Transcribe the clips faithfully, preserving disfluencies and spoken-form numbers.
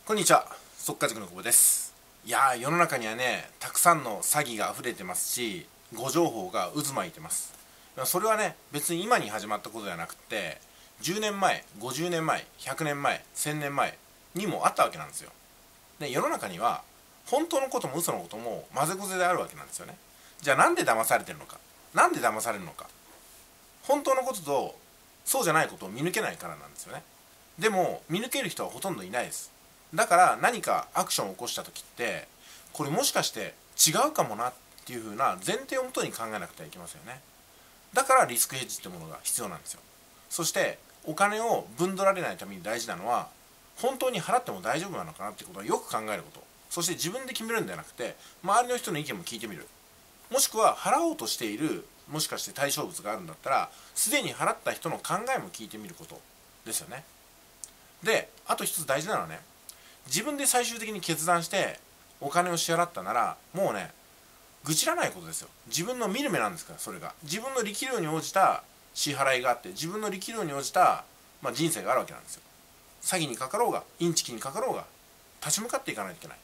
こんにちは、速稼塾の久保です。いやー、世の中にはね、たくさんの詐欺が溢れてますし、誤情報が渦巻いてます。それはね、別に今に始まったことではなくて、じゅうねんまえ、ごじゅうねんまえ、ひゃくねんまえ、せんねんまえにもあったわけなんですよ。で、世の中には、本当のことも嘘のことも混ぜこぜであるわけなんですよね。じゃあなんで騙されてるのか。なんで騙されるのか。本当のことと、そうじゃないことを見抜けないからなんですよね。でも、見抜ける人はほとんどいないです。だから何かアクションを起こした時ってこれもしかして違うかもなっていう風な前提をもとに考えなくてはいけませんよね。だからリスクヘッジってものが必要なんですよ。そしてお金をぶんどられないために大事なのは本当に払っても大丈夫なのかなってことをよく考えること。そして自分で決めるんじゃなくて周りの人の意見も聞いてみる。もしくは払おうとしているもしかして対象物があるんだったらすでに払った人の考えも聞いてみることですよね。であと一つ大事なのはね、自分で最終的に決断してお金を支払ったならもうね、愚痴らないことですよ。自分の見る目なんですから。それが自分の力量に応じた支払いがあって自分の力量に応じた、まあ、人生があるわけなんですよ。詐欺にかかろうがインチキにかかろうが立ち向かっていかないといけない、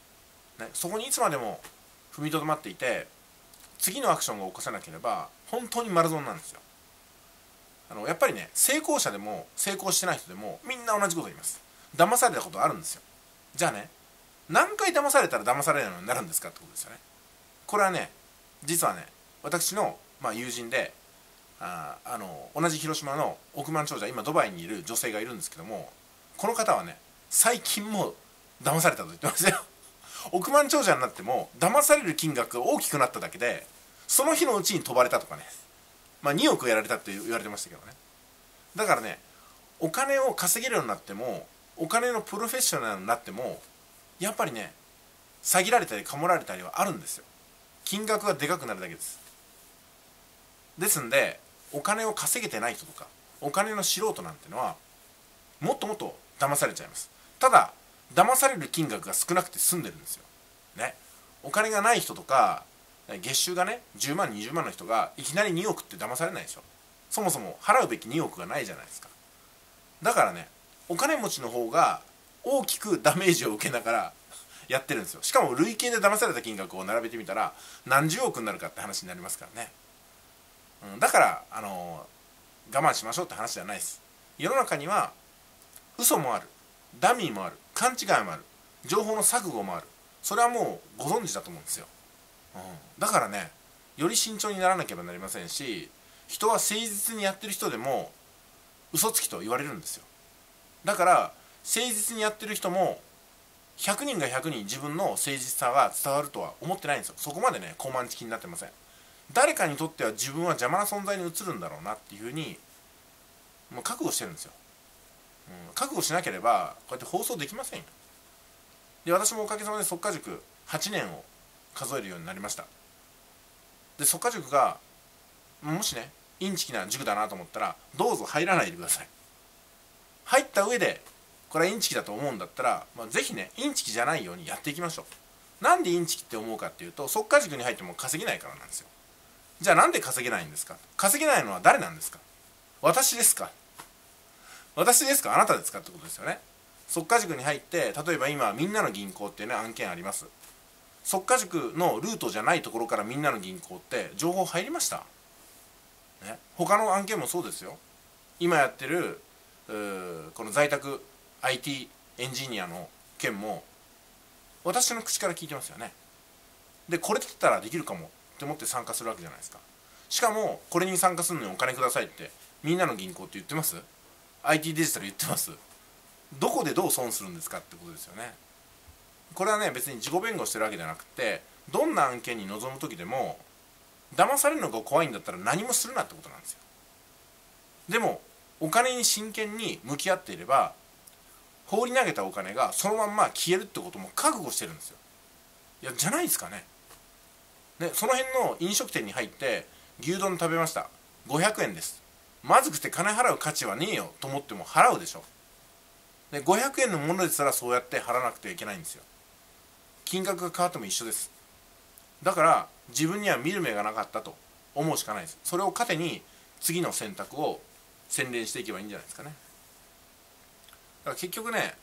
ね、そこにいつまでも踏みとどまっていて次のアクションが起こせなければ本当に丸損なんですよ。あのやっぱりね、成功者でも成功してない人でもみんな同じこと言います。騙されたことあるんですよ。じゃあね、何回騙されたら騙されないようになるんですかってことですよね。これはね、実はね、私の、まあ、友人でああの同じ広島の億万長者、今ドバイにいる女性がいるんですけども、この方はね、最近も騙されたと言ってますよ。億万長者になっても騙される金額が大きくなっただけでその日のうちに飛ばれたとかね、まあ、におくやられたって言われてましたけどね。だからね、お金を稼げるようになってもお金のプロフェッショナルになってもやっぱりね、詐欺られたりかもられたりはあるんですよ。金額がでかくなるだけです。ですんでお金を稼げてない人とかお金の素人なんてのはもっともっと騙されちゃいます。ただ騙される金額が少なくて済んでるんですよね。お金がない人とか月収がねじゅうまんにじゅうまんの人がいきなりにおくって騙されないでしょ。そもそも払うべきにおくがないじゃないですか。だからね、お金持ちの方が大きくダメージを受けながらやってるんですよ。しかも累計で騙された金額を並べてみたら何十億になるかって話になりますからね、うん、だからあのー、我慢しましょうって話じゃないです。世の中には嘘もある、ダミーもある、勘違いもある、情報の錯誤もある。それはもうご存知だと思うんですよ、うん、だからね、より慎重にならなければなりませんし、人は誠実にやってる人でも嘘つきと言われるんですよ。だから誠実にやってる人もひゃくにんがひゃくにん自分の誠実さが伝わるとは思ってないんですよ。そこまでね、高慢ちきになってません。誰かにとっては自分は邪魔な存在に映るんだろうなっていうふうにもう覚悟してるんですよ、うん、覚悟しなければこうやって放送できませんよ。で、私もおかげさまで速稼塾はちねんを数えるようになりました。で、速稼塾がもしねインチキな塾だなと思ったらどうぞ入らないでください。入った上でこれはインチキだと思うんだったら、まあ、ぜひねインチキじゃないようにやっていきましょう。なんでインチキって思うかっていうと、速稼塾に入っても稼げないからなんですよ。じゃあなんで稼げないんですか。稼げないのは誰なんですか。私ですか。私ですか、あなたですかってことですよね。速稼塾に入って、例えば今みんなの銀行っていうね案件あります。速稼塾のルートじゃないところからみんなの銀行って情報入りました、ね、他の案件もそうですよ。今やってるこの在宅 アイティー エンジニアの件も私の口から聞いてますよね。で、これだったらできるかもって思って参加するわけじゃないですか。しかもこれに参加するのにお金くださいってみんなの銀行って言ってます。 アイティー デジタル言ってます。どこでどう損するんですかってことですよね。これはね、別に自己弁護してるわけじゃなくて、どんな案件に臨む時でも騙されるのが怖いんだったら何もするなってことなんですよ。でもお金に真剣に向き合っていれば放り投げたお金がそのまんま消えるってことも覚悟してるんですよ。いや、じゃないですかね。ね、その辺の飲食店に入って牛丼食べました、ごひゃくえんです、まずくて金払う価値はねえよと思っても払うでしょ。で、ごひゃくえんのものですらそうやって払わなくてはいけないんですよ。金額が変わっても一緒です。だから自分には見る目がなかったと思うしかないです。それを糧に次の選択を洗練していけばいいんじゃないですかね。だから結局ね、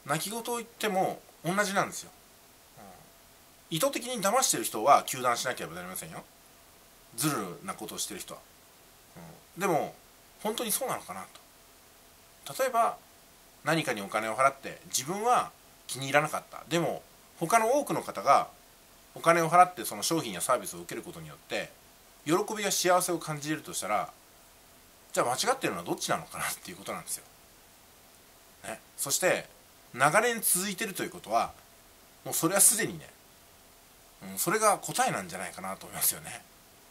泣き言を言っても同じなんですよ、うん、意図的に騙してる人は糾弾しなければなりませんよ、ずるなことをしてる人は、うん、でも本当にそうなのかなと。例えば何かにお金を払って自分は気に入らなかった、でも他の多くの方がお金を払ってその商品やサービスを受けることによって喜びや幸せを感じれるとしたら、じゃあ間違ってるのはどっちなのかなっていうことなんですよ、ね、そして長年続いてるということはもうそれはすでにね、うん、それが答えなんじゃないかなと思いますよね、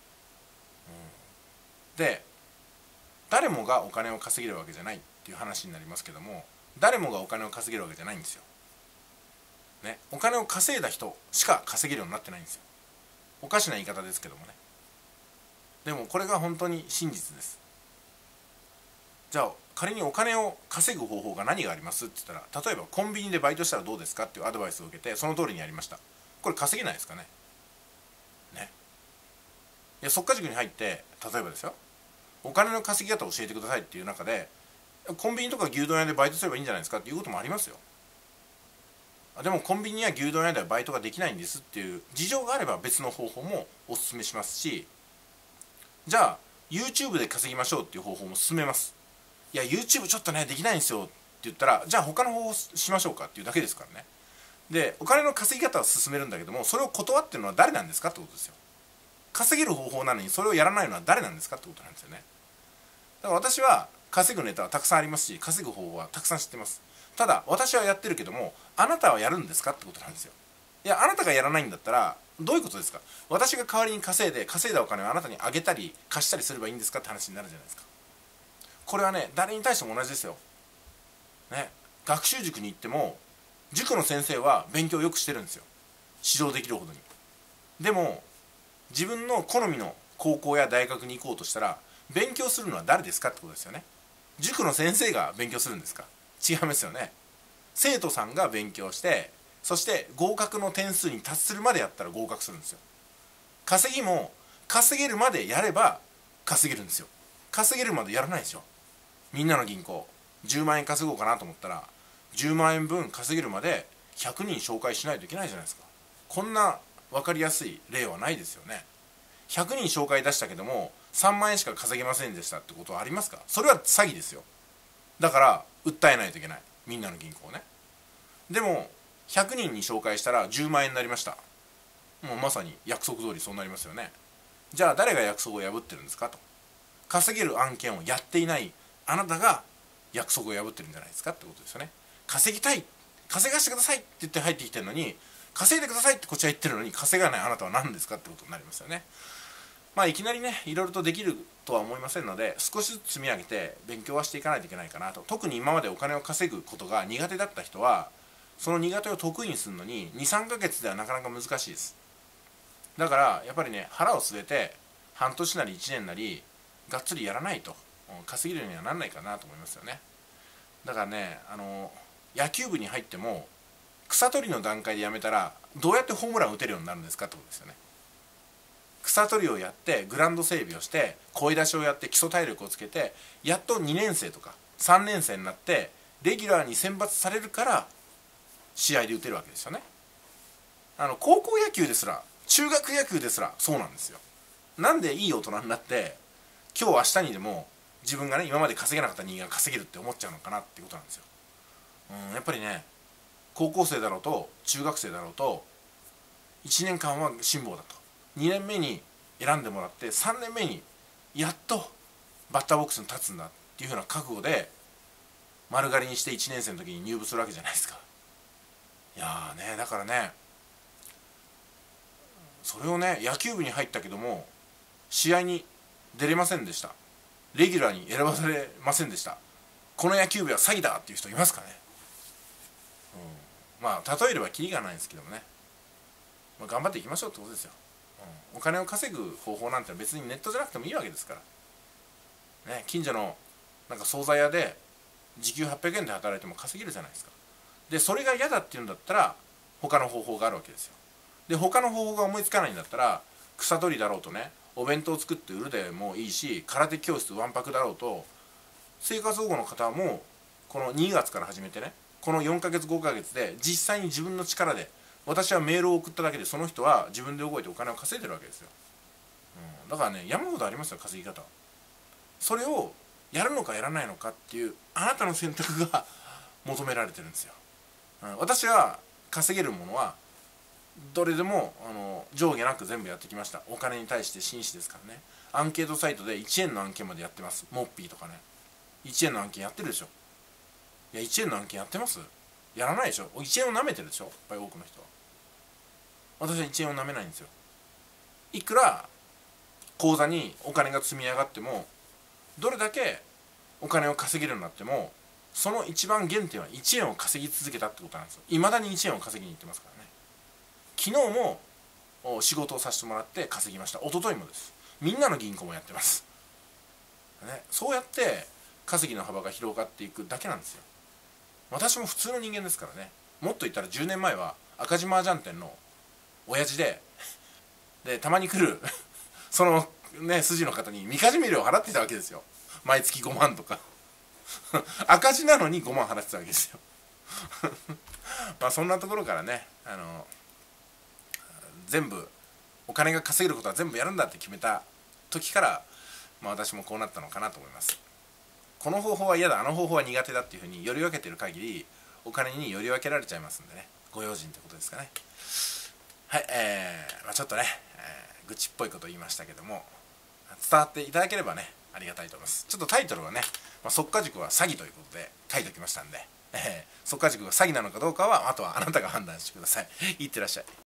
うん、で誰もがお金を稼げるわけじゃないっていう話になりますけども、誰もがお金を稼げるわけじゃないんですよ、ね、お金を稼いだ人しか稼げるようになってないんですよ。おかしな言い方ですけどもね、でもこれが本当に真実です。じゃあ仮にお金を稼ぐ方法が何がありますって言ったら、例えばコンビニでバイトしたらどうですかっていうアドバイスを受けてその通りにやりました。これ稼げないですかね。ね。いや、即価塾に入って例えばですよ、お金の稼ぎ方を教えてくださいっていう中で、コンビニとか牛丼屋でバイトすればいいんじゃないですかっていうこともありますよ。でもコンビニや牛丼屋ではバイトができないんですっていう事情があれば別の方法もお勧めしますし、じゃあ YouTube で稼ぎましょうっていう方法も勧めます。いや YouTube ちょっとねできないんですよって言ったら、じゃあ他の方法しましょうかっていうだけですからね。でお金の稼ぎ方を勧めるんだけども、それを断ってるのは誰なんですかってことですよ。稼げる方法なのにそれをやらないのは誰なんですかってことなんですよね。だから私は稼ぐネタはたくさんありますし、稼ぐ方法はたくさん知ってます。ただ私はやってるけども、あなたはやるんですかってことなんですよ。いや、あなたがやらないんだったらどういうことですか。私が代わりに稼いで稼いだお金をあなたにあげたり貸したりすればいいんですかって話になるじゃないですか。これはね、誰に対しても同じですよ、ね、学習塾に行っても塾の先生は勉強をよくしてるんですよ、指導できるほどに。でも自分の好みの高校や大学に行こうとしたら、勉強するのは誰ですかってことですよね。塾の先生が勉強するんですか。違いますよね。生徒さんが勉強して、そして合格の点数に達するまでやったら合格するんですよ。稼ぎも稼げるまでやれば稼げるんですよ。稼げるまでやらないですよ。みんなの銀行じゅうまんえん稼ごうかなと思ったら、じゅうまんえんぶん稼げるまでひゃくにん紹介しないといけないじゃないですか。こんな分かりやすい例はないですよね。ひゃくにん紹介出したけどもさんまんえんしか稼げませんでしたってことはありますか。それは詐欺ですよ。だから訴えないといけない、みんなの銀行をね。でもひゃくにんに紹介したらじゅうまんえんになりました。もうまさに約束通りそうなりますよね。じゃあ誰が約束を破ってるんですかと。稼げる案件をやっていないあなたが約束を破ってるんじゃないですかってことですよね。稼ぎたい、稼がしてくださいって言って入ってきてるのに、稼いでくださいってこっちは言ってるのに稼がないあなたは何ですかってことになりますよね。まあいきなりねいろいろとできるとは思いませんので、少しずつ積み上げて勉強はしていかないといけないかなと。特に今までお金を稼ぐことが苦手だった人は、その苦手を得意にするのににさんかげつではなかなか難しいです。だからやっぱりね、腹を据えて半年なりいちねんなりがっつりやらないと稼げるようにはなんないかなと思いますよね。だからね、あの野球部に入っても草取りの段階でやめたらどうやってホームラン打てるようになるんですかってことですよね。草取りをやってグラウンド整備をして声出しをやって基礎体力をつけて、やっとにねんせいとかさんねんせいになってレギュラーに選抜されるから試合で打てるわけですよね。あの高校野球ですら中学野球ですらそうなんですよ。なんでいい大人になって今日明日にでも自分がね今まで稼げなかった人間が稼げるって思っちゃうのかなっていうことなんですよ。うん、やっぱりね、高校生だろうと中学生だろうといちねんかんは辛抱だと、にねんめに選んでもらってさんねんめにやっとバッターボックスに立つんだっていうふうな覚悟で丸刈りにしていちねんせいの時に入部するわけじゃないですか。いやーね、だからね、それをね、野球部に入ったけども試合に出れませんでした、レギュラーに選ばされませんでした、この野球部は詐欺だっていう人いますかね。うん、まあ例えればキリがないんですけどもね、まあ、頑張っていきましょうってことですよ。うん、お金を稼ぐ方法なんて別にネットじゃなくてもいいわけですから、ね、近所のなんか惣菜屋で時給はっぴゃくえんで働いても稼げるじゃないですか。でそれが嫌だっていうんだったら他の方法があるわけですよ。で他の方法が思いつかないんだったら草取りだろうとね、お弁当を作って売るでもいいし、空手教室わんぱくだろうと、生活保護の方もこのにがつから始めてね、 このよんかげつごかげつで実際に自分の力で、私はメールを送っただけでその人は自分で動いてお金を稼いでるわけですよ、うん、だからね山ほどありますよ稼ぎ方。それをやるのかやらないのかっていうあなたの選択が求められてるんですよ、うん、私は稼げるものはどれでもあの上下なく全部やってきました。お金に対して真摯ですからね。アンケートサイトでいちえんの案件までやってます。モッピーとかね、いちえんの案件やってるでしょ。いやいちえんの案件やってます？やらないでしょ。いちえんを舐めてるでしょ、やっぱり多くの人は。私はいちえんを舐めないんですよ。いくら口座にお金が積み上がっても、どれだけお金を稼げるようになっても、その一番原点はいちえんを稼ぎ続けたってことなんですよ。いまだにいちえんを稼ぎに行ってますからね。昨日も仕事をさせてもらって稼ぎました。一昨日もです。みんなの銀行もやってます、ね、そうやって稼ぎの幅が広がっていくだけなんですよ。私も普通の人間ですからね。もっと言ったらじゅうねんまえは赤字麻雀店の親父ででたまに来るそのね筋の方にみかじめ料を払っていたわけですよ。毎月ごまんとか赤字なのにごまん払ってたわけですよまあそんなところからね、あの全部お金が稼げることは全部やるんだって決めた時から、まあ、私もこうなったのかなと思います。この方法は嫌だ、あの方法は苦手だっていうふうにより分けてる限りお金により分けられちゃいますんでね、ご用心ってことですかね。はい、えーまあ、ちょっとね、えー、愚痴っぽいこと言いましたけども、伝わっていただければねありがたいと思います。ちょっとタイトルはね、まあ、即価塾は詐欺ということで書いておきましたんで、えー、即価塾が詐欺なのかどうかはあとはあなたが判断してください。いってらっしゃい。